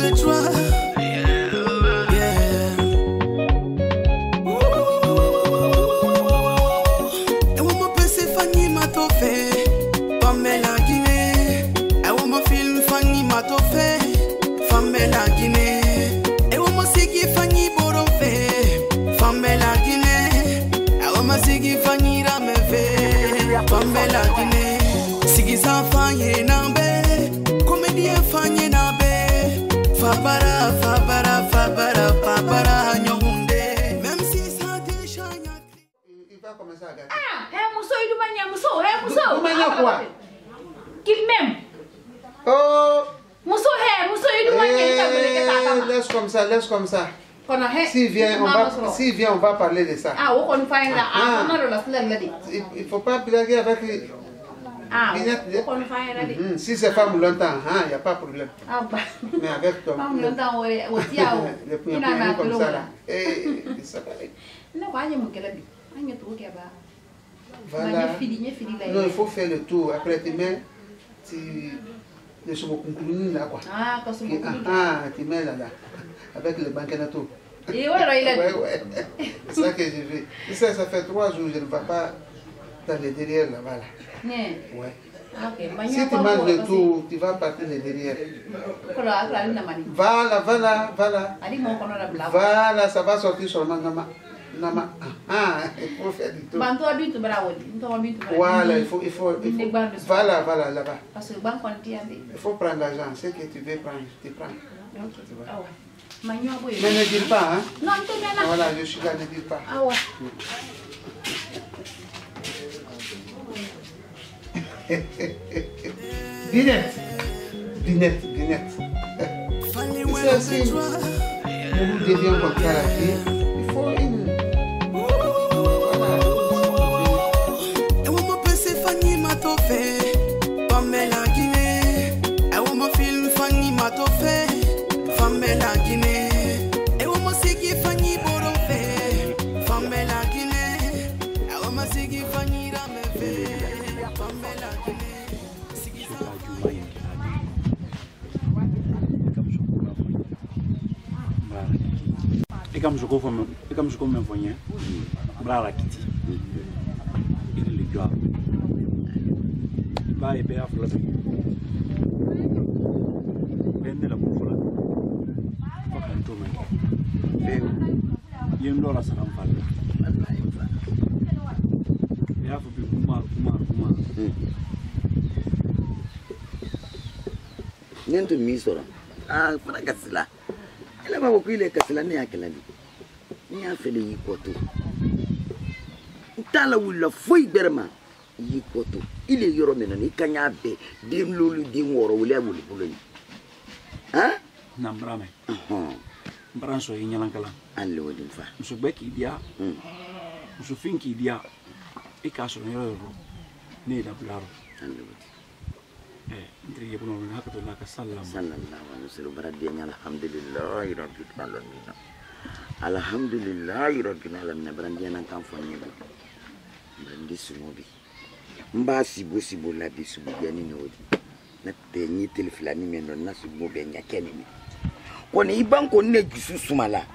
de joie. Et où mon PC Fanny m'a tout fait. Pamela Guinée. Et où mon film Fanny m'a tout fait. Pamela Guinée. Et où mon sigi Fanny Boron fait. Pamela Guinée. Et où mon sigi Fanny Rame fait. Pamela Guinée. Sigi sa Fanny Nambe. Comédien Fanny Nambe. Fabara, Fabara, Fabara, Fabara, Nyonde. Même si ça déjà Il va commencer à gâter. Ah, Mousso, il doit Mousso, Mousso. Vous m'avez quoi? Qu'il m'aime. Oh! Mousso, il doit Laisse comme ça, laisse comme ça. S'il vient, on va parler de ça. Ah, on va faire là. Il ne faut pas blaguer avec les... Ah, on va faire Si c'est femme longtemps, il n'y a pas de problème. Ah, bah. Mais avec toi, Femme longtemps, le point comme ça là. Et ça va aller. Non, pas y Voilà. Non, il faut faire le tour. Après, tu mets... Les chevaux conclus là quoi. Ah, quand c'est tu mets là. Avec le banquet de tout. Et voilà, il a dit. Ouais. C'est ça que j'ai vu. Ça fait 3 jours, je ne vais pas dans le derrière là-bas. Ouais. Okay. Si tu manges le tout, tu vas partir le derrière. Voilà. Voilà, ça va sortir sur le nama. Il faut faire du tout. Voilà, il faut. Voilà, là-bas. Il faut prendre l'argent. Ce que tu veux prendre, tu prends. Mais ne dis pas, hein? Non, voilà, je suis là, ne dis pas. Ah ouais. Binette. C'est aussi. Nous devions compter à la vie. Il faut une. Et où mon PC Fanny m'a tout fait. Pamela Guinée. Et où mon film Fanny m'a tout fait. Pamela Guinée. Et où mon sigi Fanny Boron fait. Pamela Guinée. Et où mon sigi Fanny Rame fait. Pamela Guinée. Et comme je me voyais, la Kitty, il le doit. Va et bien à la ben la pour la fucking tourment. You know, that's an you have to be Kumar. Nento misora. Ah, para kasila. Ele va beaucoup ile kasila ni akelali. Ni afele yikoto. Ntala wula foi berma yikoto. Ile yoro mena ni kanya be dim lulu dim woro wule wulu bulani. Hein? Nambrame. Branso yinyalankala. Alle wodin fa. Musu beki dia. Musu finki dia. Ikaso yoro ni da blaro. Alle wodin. Ndri yebuno hakato laka sallam. Sallallahu alaihi wasallam baradiya alhamdulillah rabbil alamin. Alhamdulillah rabbil alamin baradiya nan kan fonye ba. Brandi sumobi. Mba sibo la bisubu yani no wodi. Na tenyi teleflani meno na sumo be nyakeni ni. Kone ibanko ne gisu sumala.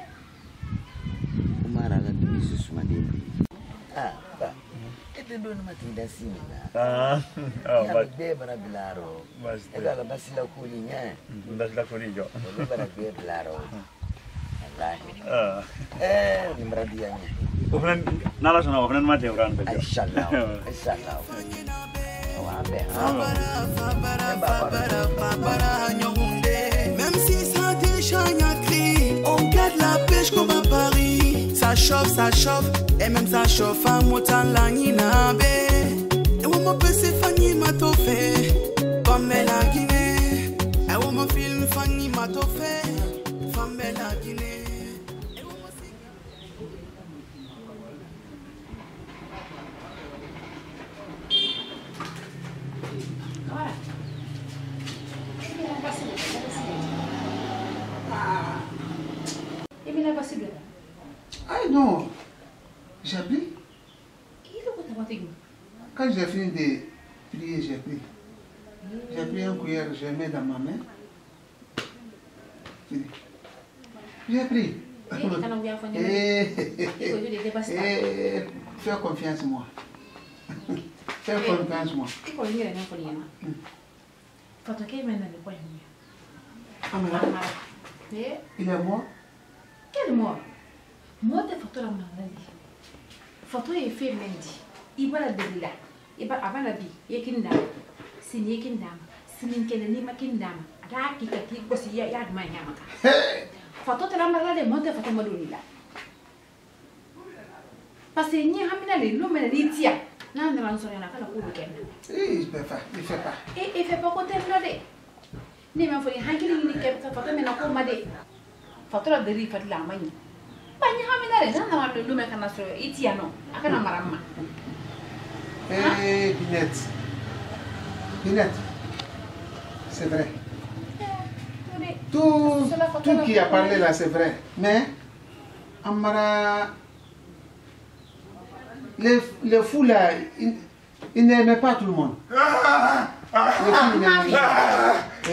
Umara la gisu sumade. Ba. Endo no matinda simina. But Bebra Blaro. I got a Basila Kulinya. That's la Conigo. Bebra Blaro. Nimradia. Nala sono open mate urante. I shall now. Même si ça déjà crie, on garde la pêche comme à Paris. Ça chauffe, et même ça chauffe à Motan Langinabe. Et où mon PC Fanny m'a tout fait. Pamela Guinée. Et où mon film Fanny m'a tout fait. Pamela Guinée. Ah non, j'applique. Quand j'ai fini de prier, j'ai pris. J'ai pris un cuillère, je mets dans ma main. J'ai pris. Fais confiance en moi. Fais confiance en moi. Il est mort? Quel mort? Mort de photo la maladie. Photo est fait lundi. Il va la délire. Il va avant la vie. Il y a qu'une dame. C'est une qu'une dame. C'est une qu'une dame. Là, qui t'a dit que c'est y a de ma yamaka. Photo de la maladie, monte photo madonilla. Parce que n'y a pas de l'eau, mais les tia. Là, on ne sera pas la cour du Ken. Il fait pas. Et il fait pas côté de la dé. Ni ma foi, hanky, ni kept a photo, mais non, comme ma dé. Photo of the reef at la mine. But you have a lumacanaso, Itiano, I can marama. Eh, Binette. C'est vrai. Tout qui a parlé là, c'est vrai. Mais, Amara, les fous là, ils n'aimaient pas tout le monde. Les fous, ils n'aimaient pas.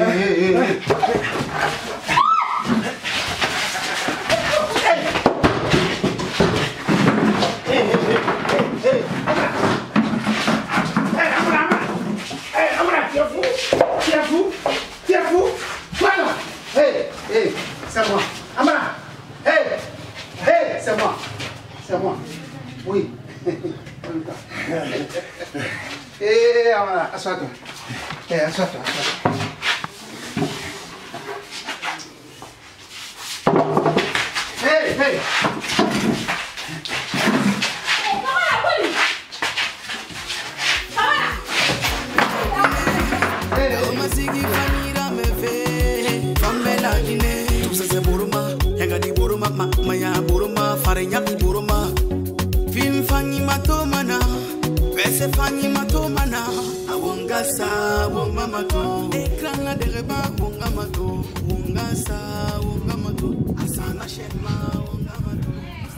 C'est moi. Amara. C'est moi. C'est moi. Oui. Amara, assois-toi. Assois-toi. Maya buruma farenya buruma film fanyi matomana pese fanyi matomana awongasa wonga mato ekrana dereba wonga mato wongasa wonga mato asana shema wonga mato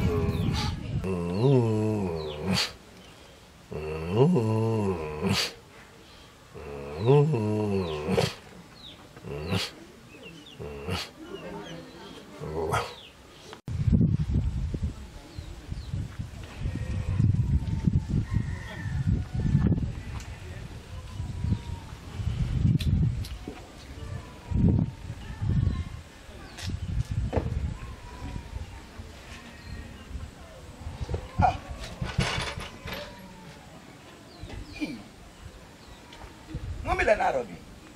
Nairobi.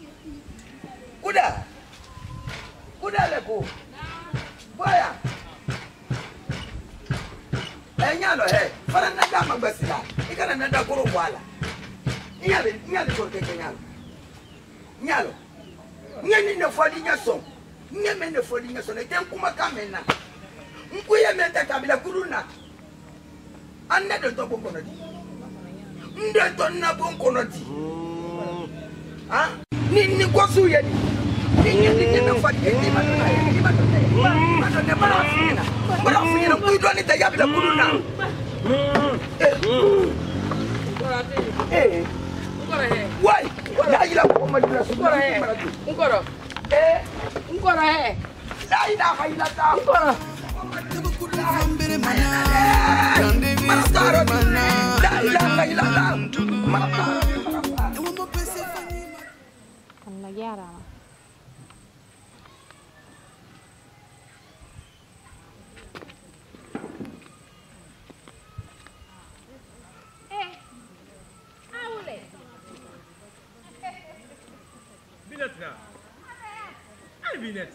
Kuda leko. Boya. Nyalo fara na dama basila. Ikana na da koro wala. Nyalo ko ke nyalo. Nyalo. Nyani ne fodi nyaso. Nyeme ne fodi nyaso ne tem kuma kamena. Nkuye mente kabila kuruna. Anne de to bonko nodi. Nde to na bonko nodi. Ah? Ni gosu ye ni. Ni na fodi ni matona. Ni matona bara fina. Bara fina kuido ni tayabila kuruna. Why? La ila ko madina sukora Ngoro. Ngoro La ilaha illa ta. Ngoro. La ilaha illa ta. Yara. Binet na. Ai binet.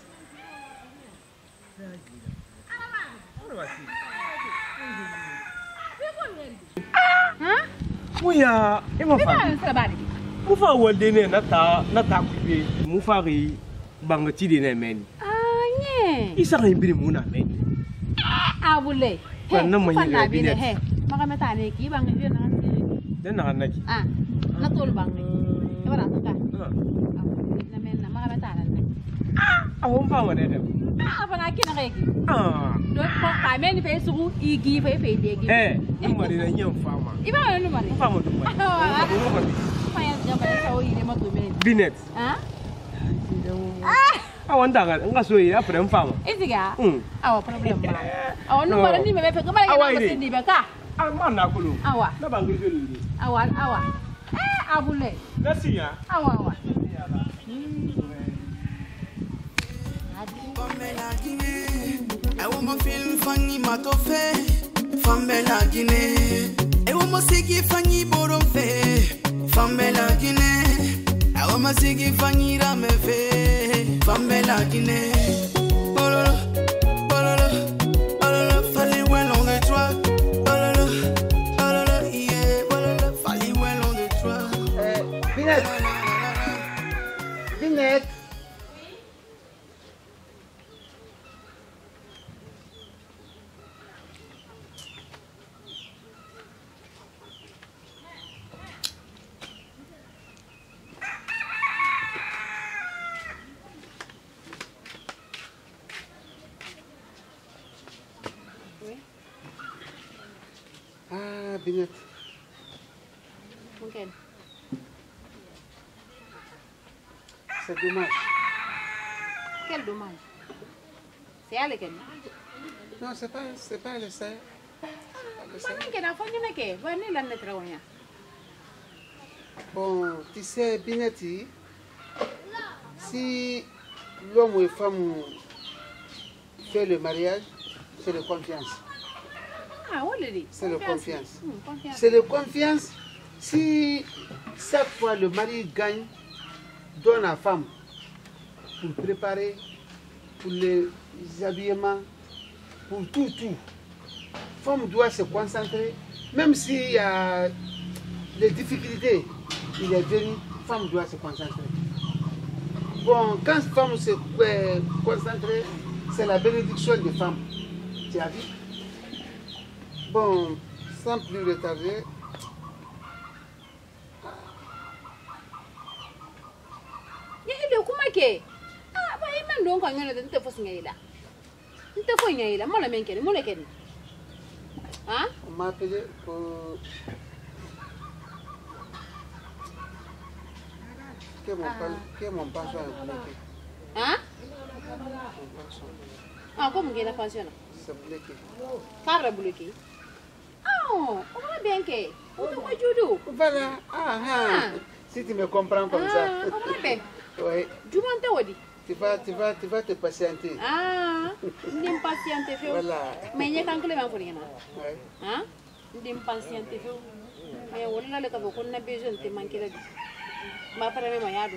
Muya, Mufa waldene nata kupe mufari bangati de men. Nye. Isa kan biri muna men. Abule. Wannan mun yi binet. Maka mata ne ki bangi biyo na ngi. Dan na naki. Na tol bangi. E wala ka. Na men na maka mata ne. Awon fa wane da. Fa na ki na reki. Do ko ka men fe su igi fe degi. Ni mari na yin fama. Iba no mari. Fama do mari. Binet. awanda nga so yi apre mfama iziga awa problem ba awa no mara ni me pe ko mara ga ko ndi be ka ama na kulu awa na bangi joli ndi awa abule nasiya awa Famela Guinée, I want my film funny matofe. Famela Guinée, I want my sigi funny borofe. Famela Guinée, I want my sigi funny ramefe. Famela Guinée, bololo, bololo, bololo, fallait well on the track. Bololo, bololo, yeah, bololo, fallait well on the track. Binet. Ah, Binet. Ok. C'est dommage. Quel dommage. C'est elle qui Non, c'est pas le ça. Bon, tu sais, Binetti, si l'homme et femme fait le mariage, c'est de confiance. Ah, oui, c'est de confiance. C'est de confiance. Si chaque fois le mari gagne, donne à la femme pour préparer, pour les habillements, pour tout. La femme doit se concentrer, même s'il y a des difficultés, il est venu, la femme doit se concentrer. Bon, quand la femme se concentre, c'est la bénédiction des femmes. Tu as vu? Bon, sans plus retarder. On m'a appelé pour que mon pension est bloqué. Hein? Ah, comment est la pension? C'est bloqué. Carre bloqué. Oh, on va bien que. Voilà. Si tu me comprends comme ça. Oui. Tu vas te patienter. Ah, je suis patiente. Voilà. Mais il y a quand même un peu. Hein? Je suis patiente. Mais on a le cas où on a besoin de manquer la vie. Ma frère est malade.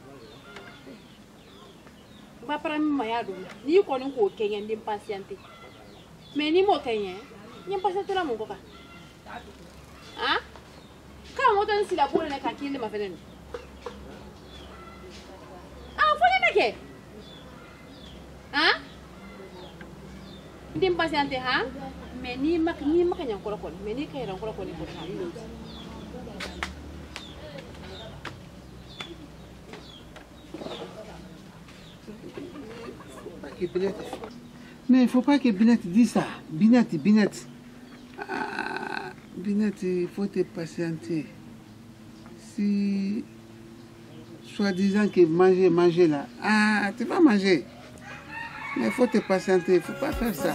Ma frère est malade. Ni qu'on a un Kenyan d'impatiente. Mais ni moi Kenyan, il n'y a pas cette là mon copain. Hein? Quand on donne si la boule est tranquille, ma frère. Ah, faut les hein? Ndim patiente ha? Mais ni mak ñan ko ko mais ni kay ran ko ko ni ko tan ni. Mais il ne faut pas que Binet dise ça. Binet. Ah, Binet, il faut te patienter. Si, soi-disant que manger là, ah, tu vas manger. Mais il faut te patienter, il ne faut pas faire ça.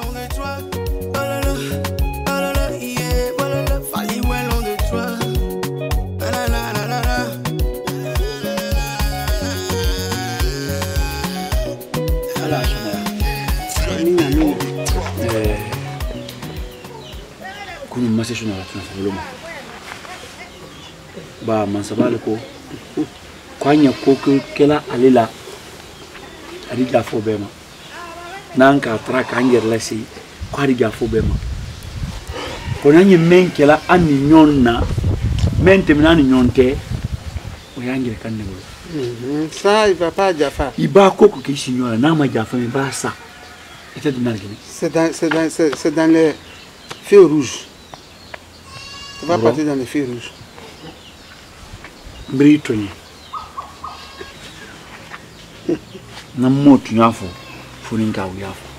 Kunu masesho na tunafuluma ba mansabale ko kwanya ko kela alila ari jafo bema nanka traka anger lesi kwari jafo bema ko nanyi menkela ani nyonna mente minani nyonte o yangire kanne bolo Ça il va pas jafa iba koko kishinyona na ma jafa me ba sa ete dinalgini c'est dans les feux rouges. On va partir dans les feux rouges. Britoni. Na moto nyafo funinga uyafo.